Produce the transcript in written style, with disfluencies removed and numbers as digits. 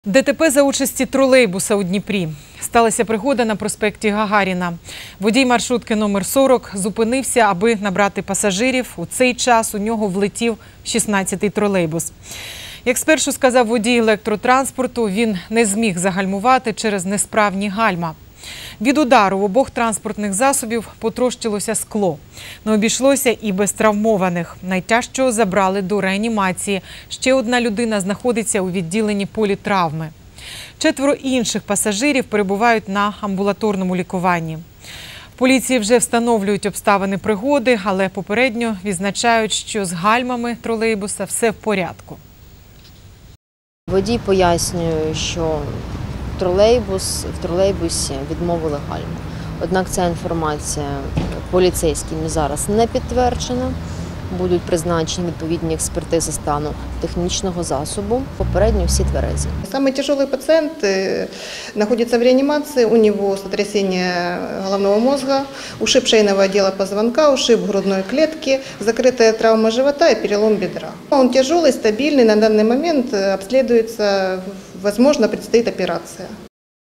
ДТП за участі тролейбуса у Дніпрі. Сталася пригода на проспекті Гагаріна. Водій маршрутки номер 40 зупинився, аби набрати пасажирів. У цей час у нього влетів 16-й тролейбус. Як спершу сказав водій електротранспорту, він не зміг загальмувати через несправні гальма. Від удару в обох транспортних засобів потрощилося скло. Не обійшлося і без травмованих. Найтяжчого забрали до реанімації. Ще одна людина знаходиться у відділенні політравми. 4 інших пасажирів перебувають на амбулаторному лікуванні. В поліції вже встановлюють обставини пригоди, але попередньо відзначають, що з гальмами тролейбуса все в порядку. Водій пояснює, що в тролейбусі відмовили гальма. Однак ця інформація поліцейськими зараз не підтверджена. Будуть призначені відповідні експертизи стану технічного засобу. Попередньо всі тверезі. Самый тяжелый пациент находится в реанимации. У него сотрясение головного мозга, ушиб шейного отдела позвонка, ушиб грудной клетки, закрытая травма живота и перелом бедра. Он тяжелый, стабильный, на данный момент обследуется, возможно, предстоит операция.